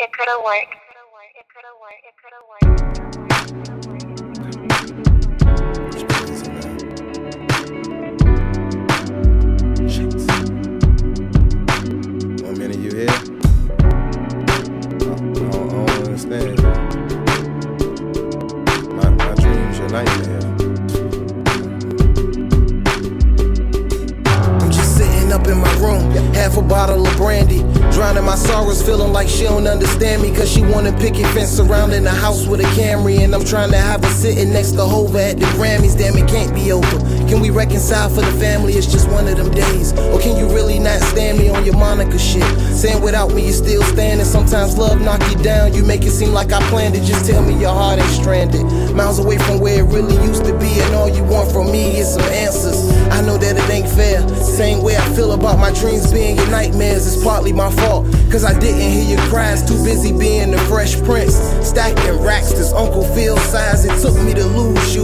It could've worked. It could've worked. It could've worked. One minute you here? I don't understand. My dreams, your nightmare. I'm just sitting up in my room, half a bottle of brandy, drowning my sorrows, feeling like she don't understand me. Cause she want a picket fence surrounding the house with a Camry, and I'm trying to have her sitting next to Hova at the Grammys. Damn, it can't be over. Can we reconcile for the family? It's just one of them days. Or can you really not stand me on your Monica shit? Saying without me you're still standing. Sometimes love knock you down. You make it seem like I planned it. Just tell me your heart ain't stranded, miles away from where it really used to be, and all you want from me is some answers. I know that it ain't fair. Same way I feel about my dreams being your nightmares. It's partly my fault, cause I didn't hear your cries. Too busy being the Fresh Prince, stacking racks this Uncle Phil size. It took me to lose you